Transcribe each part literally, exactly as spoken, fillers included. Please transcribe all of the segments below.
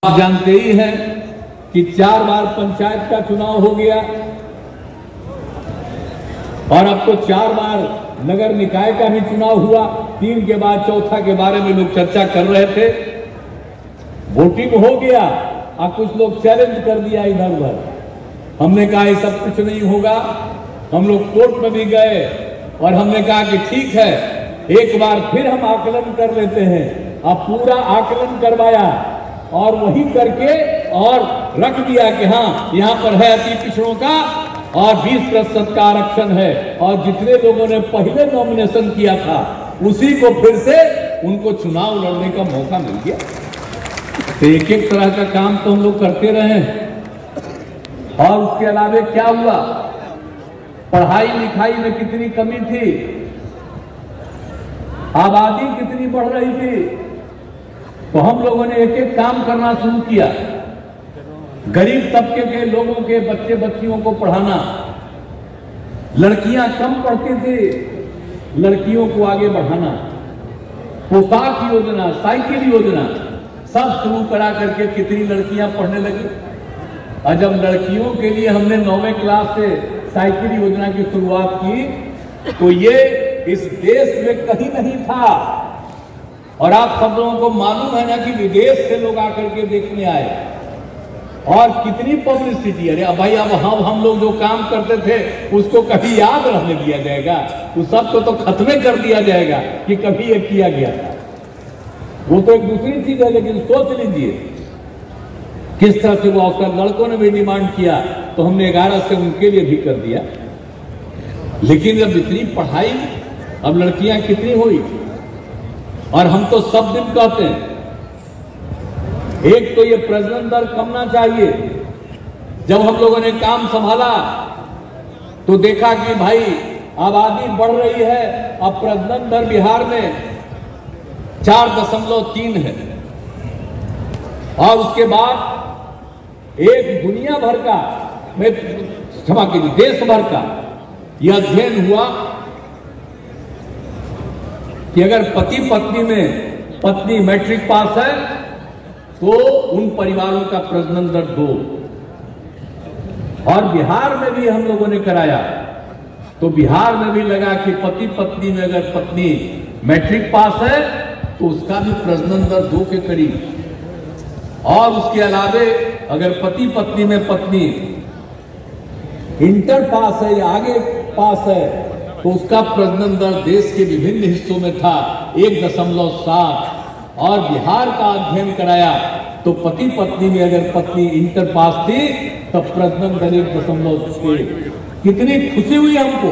आप जानते ही हैं कि चार बार पंचायत का चुनाव हो गया और अब तो चार बार नगर निकाय का भी चुनाव हुआ। तीन के बाद चौथा के बारे में लोग चर्चा कर रहे थे। वोटिंग हो गया और कुछ लोग चैलेंज कर दिया इधर उधर। हमने कहा ये सब कुछ नहीं होगा। हम लोग कोर्ट में भी गए और हमने कहा कि ठीक है, एक बार फिर हम आकलन कर लेते हैं। अब पूरा आकलन करवाया और वही करके और रख दिया कि हाँ यहाँ पर है अति पिछड़ों का और बीस प्रतिशत का आरक्षण है। और जितने लोगों ने पहले नॉमिनेशन किया था उसी को फिर से उनको चुनाव लड़ने का मौका मिल गया। तो एक एक तरह का काम तो हम लोग करते रहे। और उसके अलावा क्या हुआ, पढ़ाई लिखाई में कितनी कमी थी, आबादी कितनी बढ़ रही थी, तो हम लोगों ने एक एक काम करना शुरू किया। गरीब तबके के लोगों के बच्चे बच्चियों को पढ़ाना, लड़कियां कम पढ़ती थी, लड़कियों को आगे बढ़ाना, पोशाक योजना, साइकिल योजना सब शुरू करा करके कितनी लड़कियां पढ़ने लगी। और जब लड़कियों के लिए हमने नौवें क्लास से साइकिल योजना की शुरुआत की तो ये इस देश में कहीं नहीं था। और आप सब लोगों को मालूम है ना कि विदेश से लोग आकर के देखने आए और कितनी पब्लिसिटी। अरे अब भाई अब हम हम लोग जो काम करते थे उसको कभी याद रहने दिया जाएगा? उस सब को तो खत्म कर दिया जाएगा कि कभी ये किया गया था। वो तो एक दूसरी चीज है, लेकिन सोच लीजिए किस तरह से वो अवसर लड़कों ने भी डिमांड किया तो हमने ग्यारह से उनके लिए भी कर दिया। लेकिन जब इतनी पढ़ाई, अब लड़कियां कितनी हुई। और हम तो सब दिन कहते हैं एक तो ये प्रजनन दर कमना चाहिए। जब हम लोगों ने काम संभाला तो देखा कि भाई आबादी बढ़ रही है। अब प्रजनन दर बिहार में चार दशमलव तीन है। और उसके बाद एक दुनिया भर का, मैं क्षमा कीजिए, देश भर का यह अध्ययन हुआ कि अगर पति पत्नी में पत्नी मैट्रिक पास है तो उन परिवारों का प्रजनन दर दो। और बिहार में भी हम लोगों ने कराया तो बिहार में भी लगा कि पति पत्नी में अगर पत्नी मैट्रिक पास है तो उसका भी प्रजनन दर दो के करीब। और उसके अलावे अगर पति पत्नी में पत्नी इंटर पास है या आगे पास है तो उसका प्रजनन दर देश के विभिन्न हिस्सों में था एक दशमलव सात। और बिहार का अध्ययन कराया तो पति पत्नी में अगर पत्नी इंटर पास थी तब प्रजनन दर एक दशमलव छह। कितनी खुशी हुई हमको।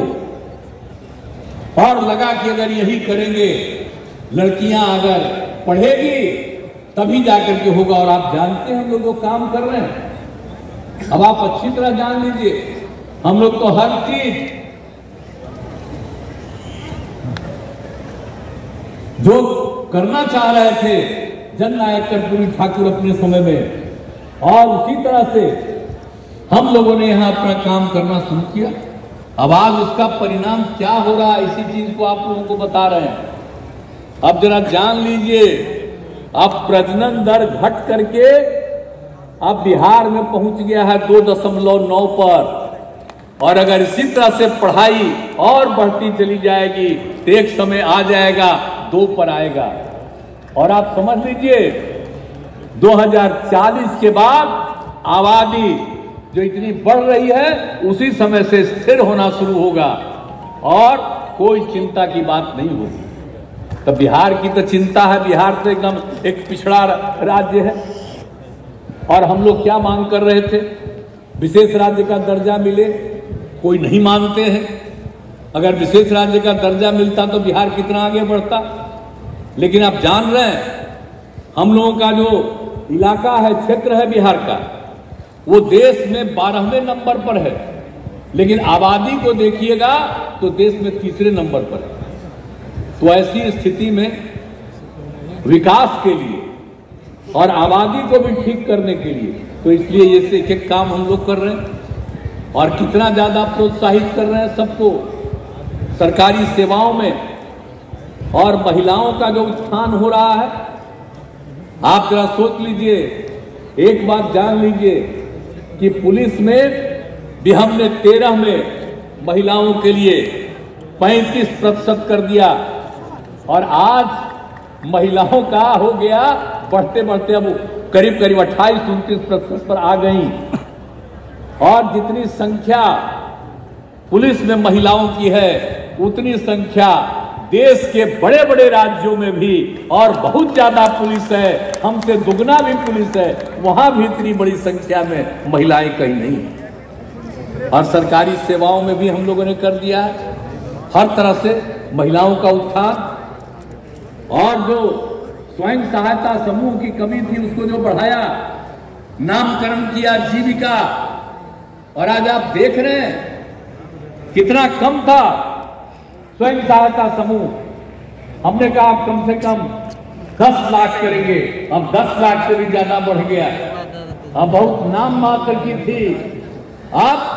और लगा कि अगर यही करेंगे, लड़कियां अगर पढ़ेगी तभी जाकर के होगा। और आप जानते हैं हम लोग जो काम कर रहे हैं, अब आप अच्छी तरह जान लीजिए, हम लोग तो हर चीज जो करना चाह रहे थे जननायक कर्पूरी ठाकुर अपने समय में, और उसी तरह से हम लोगों ने यहां अपना काम करना शुरू किया। अब आज उसका परिणाम क्या हो रहा है इसी चीज को आप लोगों को बता रहे हैं। अब जरा जान लीजिए, अब प्रजनन दर घट करके अब बिहार में पहुंच गया है दो दशमलव नौ पर। और अगर इसी तरह से पढ़ाई और बढ़ती चली जाएगी तो एक समय आ जाएगा दो पर आएगा। और आप समझ लीजिए दो हज़ार चालीस के बाद आबादी जो इतनी बढ़ रही है उसी समय से स्थिर होना शुरू होगा और कोई चिंता की बात नहीं होगी। तो बिहार की तो चिंता है, बिहार तो एकदम एक पिछड़ा राज्य है। और हम लोग क्या मांग कर रहे थे, विशेष राज्य का दर्जा मिले, कोई नहीं मानते हैं। अगर विशेष राज्य का दर्जा मिलता तो बिहार कितना आगे बढ़ता। लेकिन आप जान रहे हैं हम लोगों का जो इलाका है, क्षेत्र है बिहार का, वो देश में बारहवें नंबर पर है, लेकिन आबादी को देखिएगा तो देश में तीसरे नंबर पर है। तो ऐसी स्थिति में विकास के लिए और आबादी को भी ठीक करने के लिए, तो इसलिए ये एक एक काम हम लोग कर रहे हैं और कितना ज्यादा प्रोत्साहित कर रहे हैं सबको सरकारी सेवाओं में। और महिलाओं का जो उत्थान हो रहा है, आप जरा सोच लीजिए, एक बात जान लीजिए कि पुलिस में भी हमने तेरह में महिलाओं के लिए पैंतीस प्रतिशत कर दिया और आज महिलाओं का हो गया बढ़ते बढ़ते अब करीब करीब अट्ठाईस उनतीस प्रतिशत पर आ गई। और जितनी संख्या पुलिस में महिलाओं की है उतनी संख्या देश के बड़े बड़े राज्यों में भी और बहुत ज्यादा पुलिस है, हमसे दुगना भी पुलिस है, वहां भी इतनी बड़ी संख्या में महिलाएं कहीं नहीं। और सरकारी सेवाओं में भी हम लोगों ने कर दिया है हर तरह से महिलाओं का उत्थान। और जो स्वयं सहायता समूह की कमी थी उसको जो बढ़ाया, नामकरण किया जीविका, और आज आप देख रहे हैं कितना कम था स्वयं सहायता समूह। हमने कहा आप कम से कम दस लाख करेंगे, अब दस लाख से भी ज्यादा बढ़ गया। अब बहुत नाम मात्र की थी, अब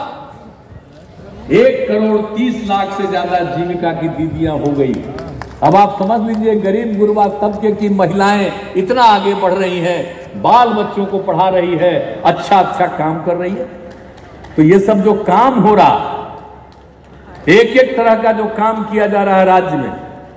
एक करोड़ तीस लाख से ज्यादा जीविका की दीदियां हो गई। अब आप समझ लीजिए गरीब गुरबा तबके की महिलाएं इतना आगे बढ़ रही हैं, बाल बच्चों को पढ़ा रही है, अच्छा अच्छा काम कर रही है। तो ये सब जो काम हो रहा, एक एक तरह का जो काम किया जा रहा है राज्य में,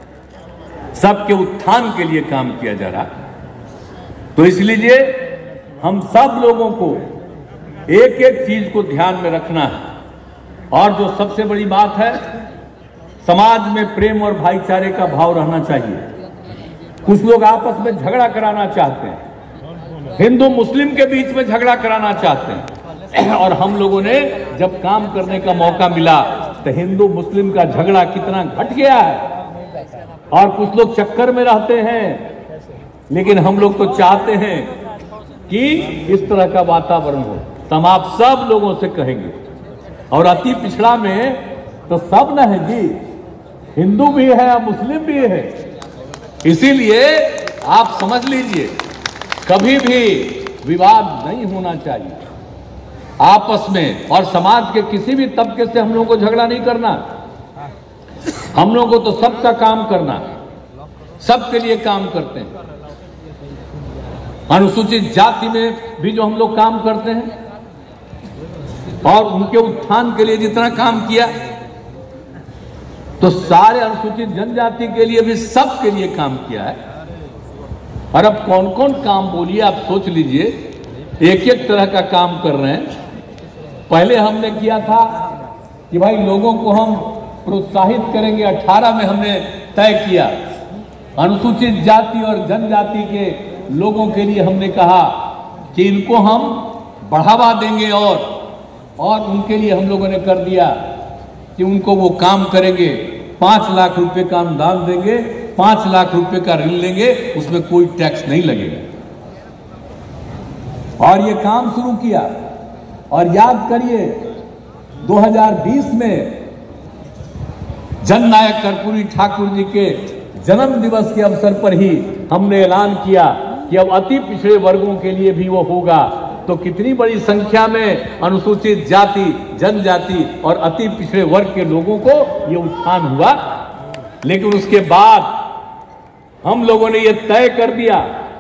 सबके उत्थान के लिए काम किया जा रहा। तो इसलिए हम सब लोगों को एक एक चीज को ध्यान में रखना है। और जो सबसे बड़ी बात है, समाज में प्रेम और भाईचारे का भाव रहना चाहिए। कुछ लोग आपस में झगड़ा कराना चाहते हैं, हिंदू मुस्लिम के बीच में झगड़ा कराना चाहते हैं। और हम लोगों ने जब काम करने का मौका मिला तो हिंदू मुस्लिम का झगड़ा कितना घट गया है। और कुछ लोग चक्कर में रहते हैं, लेकिन हम लोग तो चाहते हैं कि इस तरह का वातावरण हो। तो हम आप सब लोगों से कहेंगे, और अति पिछड़ा में तो सब न है जी, हिंदू भी है मुस्लिम भी है। इसीलिए आप समझ लीजिए कभी भी विवाद नहीं होना चाहिए आपस में, और समाज के किसी भी तबके से हम लोगों को झगड़ा नहीं करना। हम लोगों को तो सबका काम करना, सबके लिए काम करते हैं। अनुसूचित जाति में भी जो हम लोग काम करते हैं और उनके उत्थान के लिए जितना काम किया, तो सारे अनुसूचित जनजाति के लिए भी सबके लिए काम किया है। और अब कौन कौन काम बोलिए आप सोच लीजिए, एक एक तरह का काम कर रहे हैं। पहले हमने किया था कि भाई लोगों को हम प्रोत्साहित करेंगे, अठारह में हमने तय किया अनुसूचित जाति और जनजाति के लोगों के लिए हमने कहा कि इनको हम बढ़ावा देंगे, और और उनके लिए हम लोगों ने कर दिया कि उनको वो काम करेंगे, पांच लाख रुपए का अनुदान देंगे, पांच लाख रुपए का ऋण लेंगे, उसमें कोई टैक्स नहीं लगेगा। और ये काम शुरू किया। और याद करिए दो हज़ार बीस में जननायक कर्पूरी ठाकुर जी के जन्म दिवस के अवसर पर ही हमने ऐलान किया कि अब अति पिछड़े वर्गों के लिए भी वो होगा। तो कितनी बड़ी संख्या में अनुसूचित जाति, जनजाति और अति पिछड़े वर्ग के लोगों को ये उत्थान हुआ। लेकिन उसके बाद हम लोगों ने ये तय कर दिया,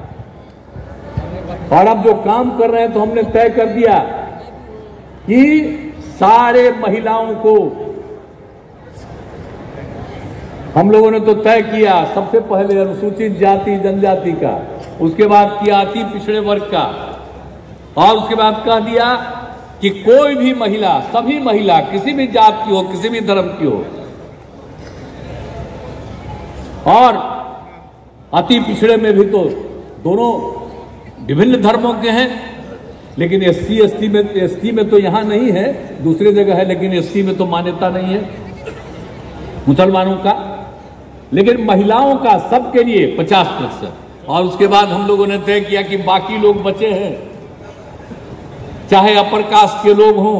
और अब जो काम कर रहे हैं तो हमने तय कर दिया कि सारे महिलाओं को हम लोगों ने तो तय किया, सबसे पहले अनुसूचित जाति जनजाति का, उसके बाद किया अति पिछड़े वर्ग का, और उसके बाद कह दिया कि कोई भी महिला, सभी महिला किसी भी जात की हो, किसी भी धर्म की हो, और अति पिछड़े में भी तो दोनों विभिन्न धर्मों के हैं। लेकिन एससी एसटी में एसटी में तो यहां नहीं है, दूसरी जगह है, लेकिन एसटी में तो मान्यता नहीं है मुसलमानों का। लेकिन महिलाओं का सबके लिए पचास प्रतिशत। और उसके बाद हम लोगों ने तय किया कि बाकी लोग बचे हैं, चाहे अपर कास्ट के लोग हों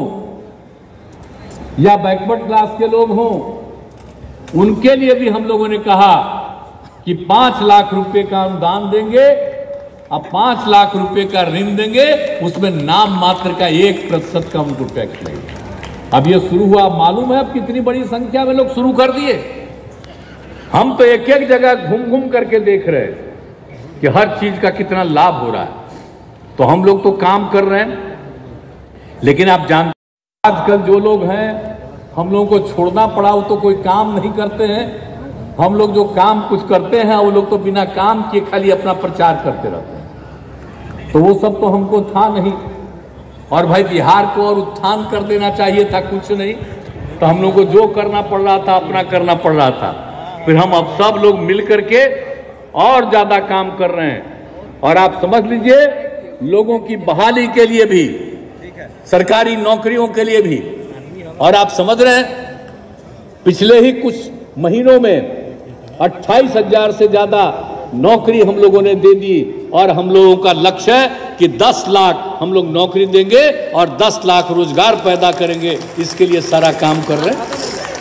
या बैकवर्ड क्लास के लोग हों, उनके लिए भी हम लोगों ने कहा कि पांच लाख रुपए का अनुदान देंगे, अब पांच लाख रुपए का ऋण देंगे, उसमें नाम मात्र का एक प्रतिशत का उनको टैक्स लगेगा। अब ये शुरू हुआ, मालूम है अब कितनी बड़ी संख्या में लोग शुरू कर दिए। हम तो एक एक जगह घूम घूम करके देख रहे हैं कि हर चीज का कितना लाभ हो रहा है। तो हम लोग तो काम कर रहे हैं, लेकिन आप जानते हैं आजकल जो लोग हैं, हम लोगों को छोड़ना पड़ा वो तो कोई काम नहीं करते हैं। हम लोग जो काम कुछ करते हैं वो लोग तो बिना काम किए खाली अपना प्रचार करते रहते हैं। तो वो सब तो हमको था नहीं। और भाई बिहार को और उत्थान कर देना चाहिए था, कुछ नहीं। तो हम लोग को जो करना पड़ रहा था अपना करना पड़ रहा था। फिर हम अब सब लोग मिल करके और ज्यादा काम कर रहे हैं। और आप समझ लीजिए, लोगों की बहाली के लिए भी, सरकारी नौकरियों के लिए भी। और आप समझ रहे हैं, पिछले ही कुछ महीनों में अट्ठाईस हजार से ज्यादा नौकरी हम लोगों ने दे दी। और हम लोगों का लक्ष्य है कि दस लाख हम लोग नौकरी देंगे और दस लाख रोजगार पैदा करेंगे। इसके लिए सारा काम कर रहे हैं,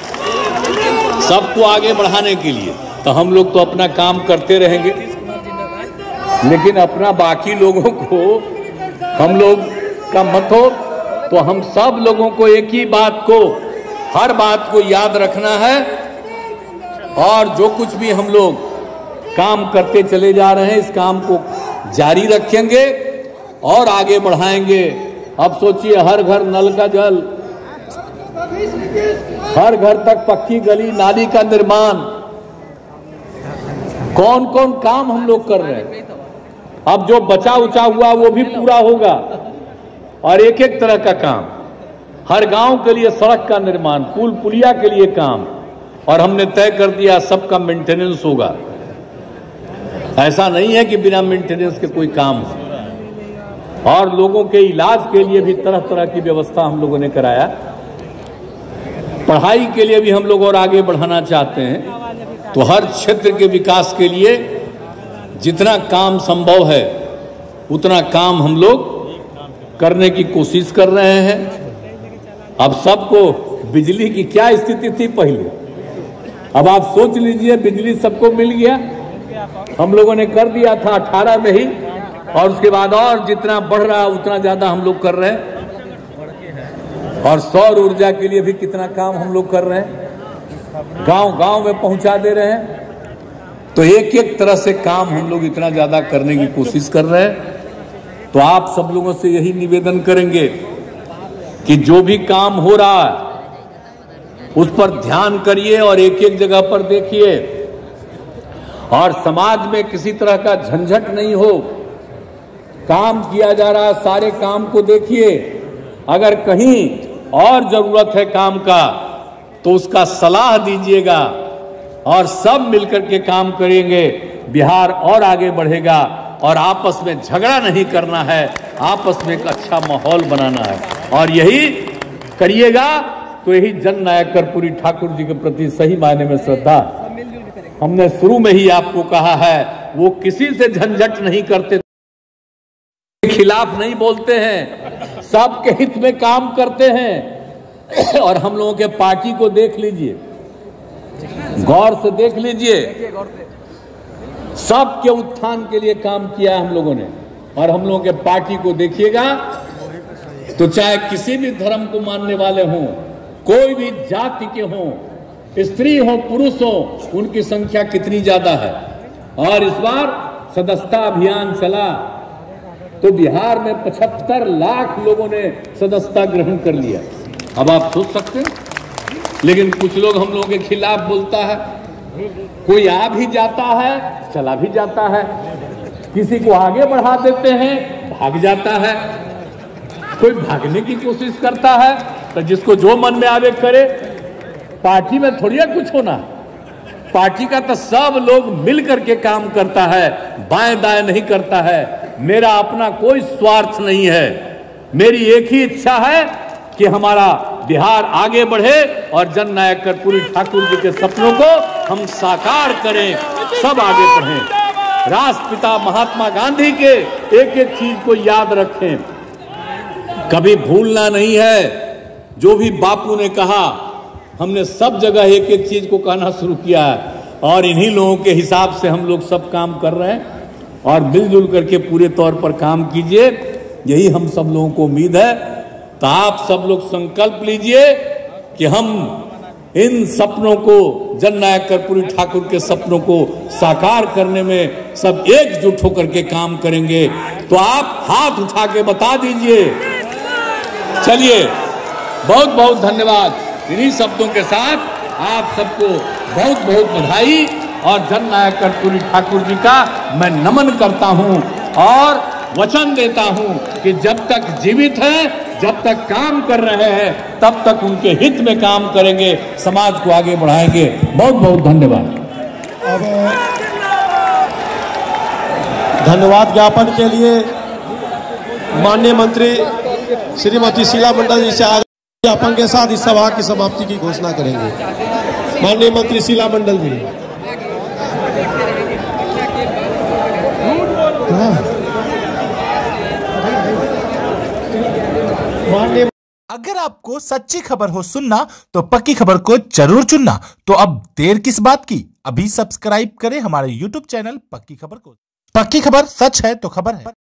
सबको आगे बढ़ाने के लिए। तो हम लोग तो अपना काम करते रहेंगे, लेकिन अपना बाकी लोगों को हम लोग का मत हो। तो हम सब लोगों को एक ही बात को, हर बात को याद रखना है। और जो कुछ भी हम लोग काम करते चले जा रहे हैं, इस काम को जारी रखेंगे और आगे बढ़ाएंगे। अब सोचिए, हर घर नल का जल, हर घर तक पक्की गली नाली का निर्माण, कौन कौन काम हम लोग कर रहे हैं। अब जो बचा उचा हुआ वो भी पूरा होगा। और एक एक तरह का काम, हर गांव के लिए सड़क का निर्माण, पुल पुलिया के लिए काम। और हमने तय कर दिया सबका मेंटेनेंस होगा। ऐसा नहीं है कि बिना मेंटेनेंस के कोई काम हो। और लोगों के इलाज के लिए भी तरह तरह की व्यवस्था हम लोगों ने कराया। पढ़ाई के लिए भी हम लोग और आगे बढ़ाना चाहते हैं। तो हर क्षेत्र के विकास के लिए जितना काम संभव है उतना काम हम लोग करने की कोशिश कर रहे हैं। अब सबको बिजली की क्या स्थिति थी पहले, अब आप सोच लीजिए, बिजली सबको मिल गया। हम लोगों ने कर दिया था अठारह में ही, और उसके बाद और जितना बढ़ रहा उतना ज्यादा हम लोग कर रहे हैं। और सौर ऊर्जा के लिए भी कितना काम हम लोग कर रहे हैं, गांव गांव में पहुंचा दे रहे हैं। तो एक एक तरह से काम हम लोग इतना ज्यादा करने की कोशिश कर रहे हैं। तो आप सब लोगों से यही निवेदन करेंगे कि जो भी काम हो रहा है उस पर ध्यान करिए और एक एक जगह पर देखिए। और समाज में किसी तरह का झंझट नहीं हो, काम किया जा रहा है सारे काम को देखिए। अगर कहीं और जरूरत है काम का तो उसका सलाह दीजिएगा और सब मिलकर के काम करेंगे। बिहार और आगे बढ़ेगा। और आपस में झगड़ा नहीं करना है, आपस में एक अच्छा माहौल बनाना है। और यही करिएगा तो यही जननायक कर्पूरी ठाकुर जी के प्रति सही मायने में श्रद्धा। हमने शुरू में ही आपको कहा है, वो किसी से झंझट नहीं करते, खिलाफ नहीं बोलते हैं, सबके हित में काम करते हैं। और हम लोगों के पार्टी को देख लीजिए, गौर से देख लीजिए, सबके उत्थान के लिए काम किया हम लोगों ने। और हम लोगों के पार्टी को देखिएगा तो चाहे किसी भी धर्म को मानने वाले हों, कोई भी जाति के हों, स्त्री हो पुरुष हो, उनकी संख्या कितनी ज्यादा है। और इस बार सदस्यता अभियान चला तो बिहार में पचहत्तर लाख लोगों ने सदस्यता ग्रहण कर लिया। अब आप सोच सकते हैं, लेकिन कुछ लोग हम लोगों के खिलाफ बोलता है। कोई आ भी जाता है, चला भी जाता है, किसी को आगे बढ़ा देते हैं, भाग जाता है, कोई भागने की कोशिश करता है। तो जिसको जो मन में आवे करे। पार्टी में थोड़ी है कुछ होना, पार्टी का तो सब लोग मिल करके काम करता है, बाएं दाएं नहीं करता है। मेरा अपना कोई स्वार्थ नहीं है, मेरी एक ही इच्छा है कि हमारा बिहार आगे बढ़े और जननायक कर्पूरी ठाकुर जी के सपनों को हम साकार करें, सब आगे बढ़ें। राष्ट्रपिता महात्मा गांधी के एक एक चीज को याद रखें, कभी भूलना नहीं है। जो भी बापू ने कहा, हमने सब जगह एक एक चीज को कहना शुरू किया है। और इन्हीं लोगों के हिसाब से हम लोग सब काम कर रहे हैं। और मिलजुल करके पूरे तौर पर काम कीजिए, यही हम सब लोगों को उम्मीद है। तो आप सब लोग संकल्प लीजिए कि हम इन सपनों को, जननायक कर्पूरी ठाकुर के सपनों को साकार करने में सब एकजुट होकर के काम करेंगे। तो तो आप हाथ उठा के बता दीजिए। चलिए, बहुत बहुत धन्यवाद। इन्हीं शब्दों के साथ आप सबको बहुत बहुत बधाई और जननायक कर्पूरी ठाकुर जी का मैं नमन करता हूं और वचन देता हूं कि जब तक जीवित है, जब तक काम कर रहे हैं, तब तक उनके हित में काम करेंगे, समाज को आगे बढ़ाएंगे। बहुत बहुत धन्यवाद। अब धन्यवाद ज्ञापन के लिए माननीय मंत्री श्रीमती शीला मंडल जी से आगे ज्ञापन के साथ इस सभा की समाप्ति की घोषणा करेंगे। माननीय मंत्री शीला मंडल जी। माननीय अगर आपको सच्ची खबर हो सुनना तो पक्की खबर को जरूर चुनना। तो अब देर किस बात की, अभी सब्सक्राइब करें हमारे यूट्यूब चैनल पक्की खबर को। पक्की खबर, सच है तो खबर है।